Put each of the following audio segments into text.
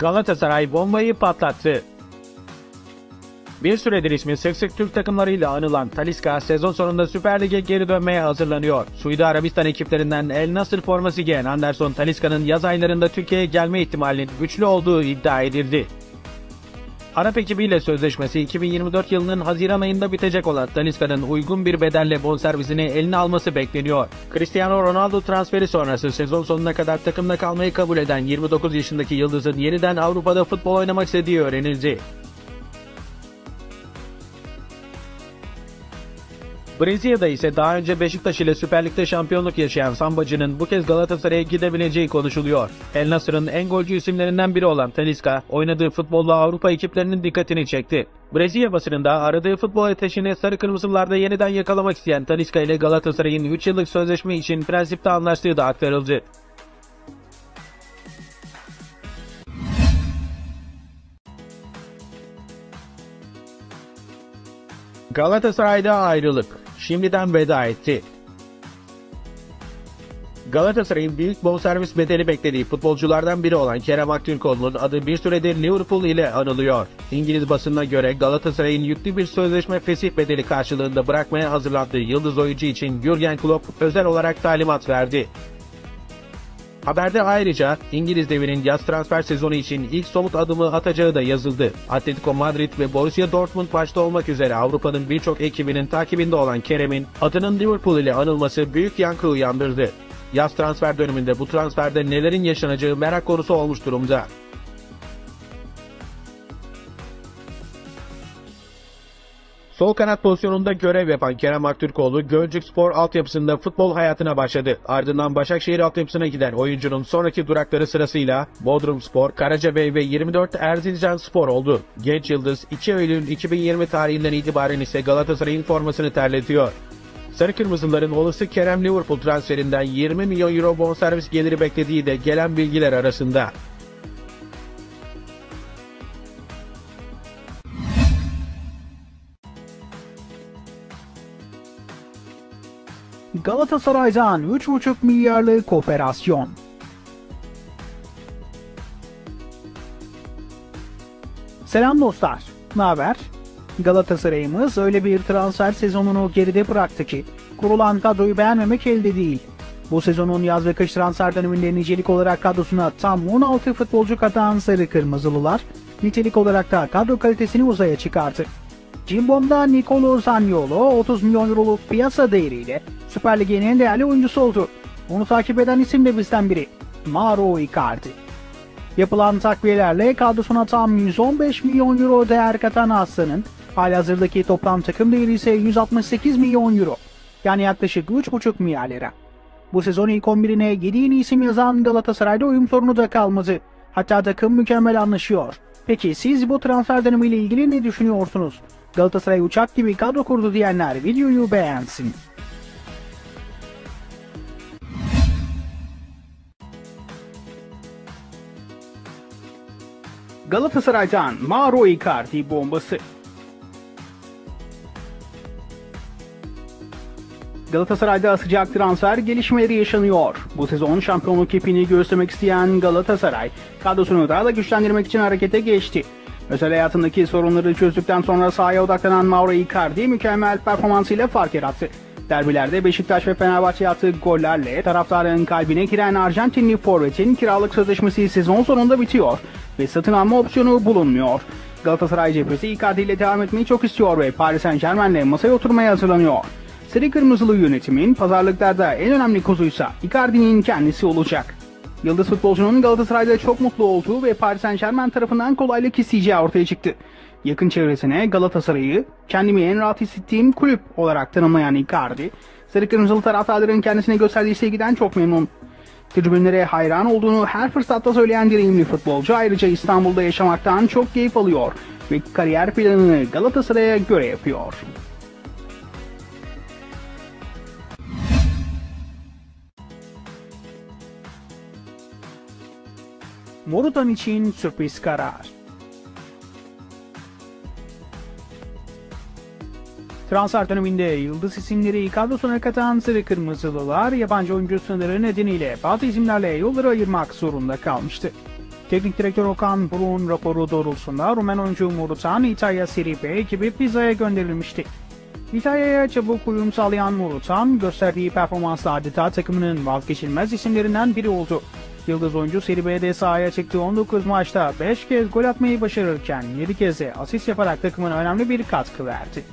Galatasaray bombayı patlattı. Bir süredir ismi sık sık Türk takımlarıyla anılan Talisca sezon sonunda Süper Lig'e geri dönmeye hazırlanıyor. Suudi Arabistan ekiplerinden El Nasr forması giyen Anderson Talisca'nın yaz aylarında Türkiye'ye gelme ihtimalinin güçlü olduğu iddia edildi. Arap ekibiyle sözleşmesi 2024 yılının Haziran ayında bitecek olan Talisca'nın uygun bir bedelle bonservisini eline alması bekleniyor. Cristiano Ronaldo transferi sonrası sezon sonuna kadar takımda kalmayı kabul eden 29 yaşındaki yıldızın yeniden Avrupa'da futbol oynamak istediği öğrenildi. Brezilya'da ise daha önce Beşiktaş ile Süper Lig'de şampiyonluk yaşayan Sambacı'nın bu kez Galatasaray'a gidebileceği konuşuluyor. El Nasr'ın en golcü isimlerinden biri olan Talisca, oynadığı futbolla Avrupa ekiplerinin dikkatini çekti. Brezilya basınında aradığı futbol ateşini sarı kırmızılarda yeniden yakalamak isteyen Talisca ile Galatasaray'ın 3 yıllık sözleşme için prensipte anlaştığı da aktarıldı. Galatasaray'da ayrılık. Şimdiden veda etti. Galatasaray'ın büyük bonservis bedeli beklediği futbolculardan biri olan Kerem Aktürkoğlu'nun adı bir süredir Liverpool ile anılıyor. İngiliz basınına göre Galatasaray'ın yüklü bir sözleşme fesih bedeli karşılığında bırakmaya hazırlandığı yıldız oyuncu için Jürgen Klopp özel olarak talimat verdi. Haberde ayrıca İngiliz devinin yaz transfer sezonu için ilk somut adımı atacağı da yazıldı. Atletico Madrid ve Borussia Dortmund başta olmak üzere Avrupa'nın birçok ekibinin takibinde olan Kerem'in adının Liverpool ile anılması büyük yankı uyandırdı. Yaz transfer döneminde bu transferde nelerin yaşanacağı merak konusu olmuş durumda. Sol kanat pozisyonunda görev yapan Kerem Aktürkoğlu, Gölcükspor altyapısında futbol hayatına başladı. Ardından Başakşehir altyapısına giden oyuncunun sonraki durakları sırasıyla Bodrumspor, Karacabey ve 24 Erzincanspor oldu. Genç yıldız 2 Eylül 2020 tarihinden itibaren ise Galatasaray'ın formasını terletiyor. Sarı Kırmızıların olası Kerem Liverpool transferinden 20 milyon euro bonservis geliri beklediği de gelen bilgiler arasında. Galatasaray'dan 3,5 milyarlık operasyon. Selam dostlar, naber? Galatasaray'ımız öyle bir transfer sezonunu geride bıraktı ki kurulan kadroyu beğenmemek elde değil. Bu sezonun yaz ve kış transfer döneminde nicelik olarak kadrosuna tam 16 futbolcu katan Sarı Kırmızılılar, nitelik olarak da kadro kalitesini uzaya çıkarttı. Cimbom'da Nicolo Zaniolo 30 milyon euroluk piyasa değeriyle Süper Lig'in en değerli oyuncusu oldu. Onu takip eden isim de bizden biri, Mauro Icardi. Yapılan takviyelerle kadrosuna tam 115 milyon euro değer katan Aslan'ın halihazırdaki toplam takım değeri ise 168 milyon euro. Yani yaklaşık 3,5 milyar lira. Bu sezon ilk 11'ine 7 yeni isim yazan Galatasaray'da uyum sorunu da kalmadı. Hatta takım mükemmel anlaşıyor. Peki siz bu transfer dönemiyle ilgili ne düşünüyorsunuz? Galatasaray uçak gibi kadro kurdu diyenler videoyu beğensin. Galatasaray'dan Mauro Icardi bombası. Galatasaray'da sıcak transfer gelişmeleri yaşanıyor. Bu sezon şampiyonluk ipini göğüslemek isteyen Galatasaray, kadrosunu daha da güçlendirmek için harekete geçti. Özel hayatındaki sorunları çözdükten sonra sahaya odaklanan Mauro Icardi mükemmel performansıyla fark yarattı. Derbilerde Beşiktaş ve Fenerbahçe attığı gollerle taraftarın kalbine giren Arjantinli forvetin kiralık sözleşmesi sezon sonunda bitiyor ve satın alma opsiyonu bulunmuyor. Galatasaray cephesi Icardi ile devam etmeyi çok istiyor ve Paris Saint-Germain'le masaya oturmaya hazırlanıyor. Sarı Kırmızılı yönetimin pazarlıklarda en önemli kozuysa Icardi'nin kendisi olacak. Yıldız futbolcunun Galatasaray'da çok mutlu olduğu ve Paris Saint-Germain tarafından kolaylık isteyeceği ortaya çıktı. Yakın çevresine Galatasaray'ı kendimi en rahat hissettiğim kulüp olarak tanımlayan Icardi, Sarı Kırmızılı taraftarların kendisine gösterdiği sevgiden çok memnun. Tribünlere hayran olduğunu her fırsatta söyleyen deneyimli futbolcu ayrıca İstanbul'da yaşamaktan çok keyif alıyor ve kariyer planını Galatasaray'a göre yapıyor. Morutan için sürpriz karar. Transfer döneminde yıldız isimleri kadrosuna katan Sarı Kırmızılılar yabancı oyuncu sınırı nedeniyle bazı isimlerle yolları ayırmak zorunda kalmıştı. Teknik direktör Okan Buruk'un raporu doğrultusunda Rumen oyuncu Murutan İtalya Serie B ekibi Pisa'ya gönderilmişti. İtalya'ya çabuk uyum sağlayan Murutan, gösterdiği performansla adeta takımının vazgeçilmez isimlerinden biri oldu. Yıldız oyuncu Serie B'de sahaya çıktığı 19 maçta 5 kez gol atmayı başarırken 7 kez de asist yaparak takımına önemli bir katkı verdi.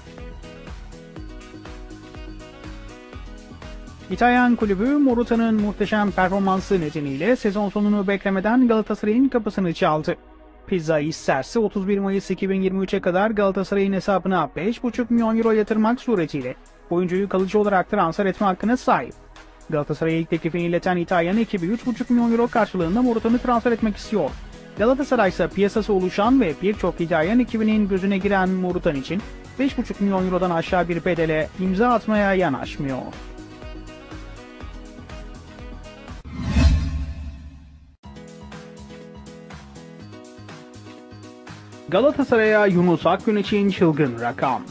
İtalyan kulübü Morutan'ın muhteşem performansı nedeniyle sezon sonunu beklemeden Galatasaray'ın kapısını çaldı. Pisa isterse 31 Mayıs 2023'e kadar Galatasaray'ın hesabına 5,5 milyon euro yatırmak suretiyle oyuncuyu kalıcı olarak transfer etme hakkına sahip. Galatasaray'a ilk teklifini ileten İtalyan ekibi 3,5 milyon euro karşılığında Morutan'ı transfer etmek istiyor. Galatasaray ise piyasası oluşan ve birçok İtalyan ekibinin gözüne giren Morutan için 5,5 milyon eurodan aşağı bir bedele imza atmaya yanaşmıyor. Galatasaray'a Yunus Akgün için çılgın rakam.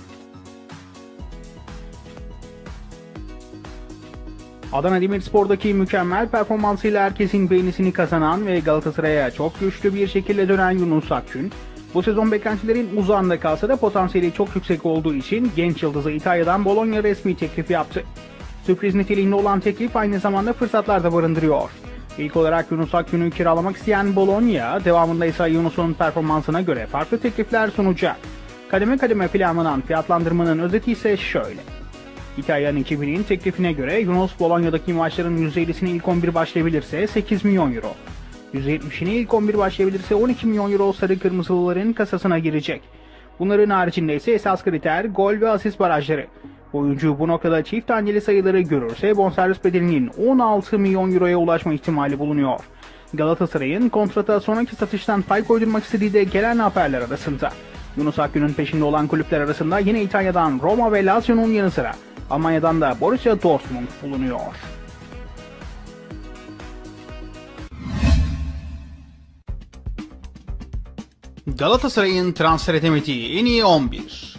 Adana Demirspor'daki mükemmel performansıyla herkesin beğenisini kazanan ve Galatasaray'a çok güçlü bir şekilde dönen Yunus Akgün, bu sezon beklentilerin uzağında kalsa da potansiyeli çok yüksek olduğu için genç yıldızı İtalya'dan Bologna resmi teklif yaptı. Sürpriz niteliğinde olan teklif aynı zamanda fırsatlar da barındırıyor. İlk olarak Yunus Akgün'ü kiralamak isteyen Bologna, devamında ise Yunus'un performansına göre farklı teklifler sunacak. Kademe kademe planlanan fiyatlandırmanın özeti ise şöyle. İtalyan ekibinin teklifine göre Yunus Bologna'daki maçların %50'sine ilk 11 başlayabilirse 8 milyon euro. %70'ine ilk 11 başlayabilirse 12 milyon euro sarı kırmızılıların kasasına girecek. Bunların haricinde ise esas kriter gol ve asist barajları. Oyuncu bu noktada çift taneli sayıları görürse bonservis bedelinin 16 milyon euroya ulaşma ihtimali bulunuyor. Galatasaray'ın kontrata sonraki satıştan pay koydurmak istediği de gelen haberler arasında. Yunus Akgün'ün peşinde olan kulüpler arasında yine İtalya'dan Roma ve Lazio'nun yanı sıra Almanya'dan da Borussia Dortmund bulunuyor. Galatasaray'ın transfer edemediği en iyi 11.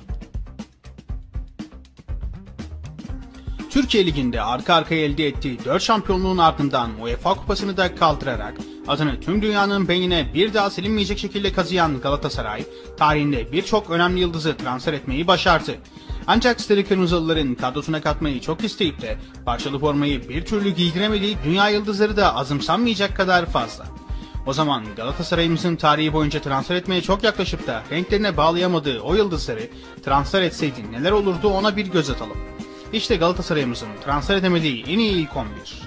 Türkiye Ligi'nde arka arkaya elde ettiği 4 şampiyonluğun ardından UEFA Kupası'nı da kaldırarak adını tüm dünyanın beynine bir daha silinmeyecek şekilde kazıyan Galatasaray, tarihinde birçok önemli yıldızı transfer etmeyi başardı. Ancak Sarı Kırmızılıların kadrosuna katmayı çok isteyip de parçalı formayı bir türlü giydiremediği dünya yıldızları da azımsanmayacak kadar fazla. O zaman Galatasaray'ımızın tarihi boyunca transfer etmeye çok yaklaşıp da renklerine bağlayamadığı o yıldızları transfer etseydi neler olurdu ona bir göz atalım. İşte Galatasaray'ımızın transfer edemediği en iyi ilk 11.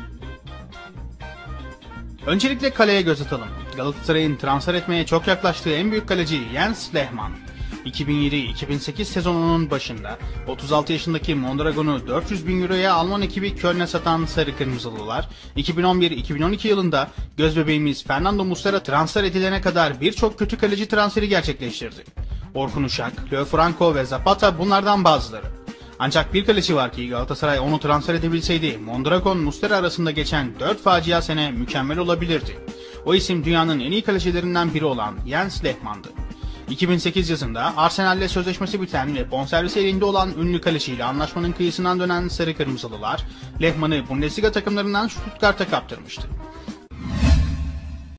Öncelikle kaleye göz atalım. Galatasaray'ın transfer etmeye çok yaklaştığı en büyük kaleci Jens Lehmann. 2007-2008 sezonunun başında 36 yaşındaki Mondragon'u 400 bin euroya Alman ekibi Köln'e satan Sarı Kırmızılılar, 2011-2012 yılında gözbebeğimiz Fernando Muslera transfer edilene kadar birçok kötü kaleci transferi gerçekleştirdi. Orkun Uşak, Leo Franco ve Zapata bunlardan bazıları. Ancak bir kaleci var ki Galatasaray onu transfer edebilseydi Mondragon-Muslera arasında geçen 4 facia sene mükemmel olabilirdi. O isim dünyanın en iyi kalecilerinden biri olan Jens Lehmann'dı. 2008 yazında Arsenal'le sözleşmesi biten ve bonservisi elinde olan ünlü kaleciyle anlaşmanın kıyısından dönen Sarı Kırmızılılar, Lehmann'ı Bundesliga takımlarından Stuttgart'a kaptırmıştı.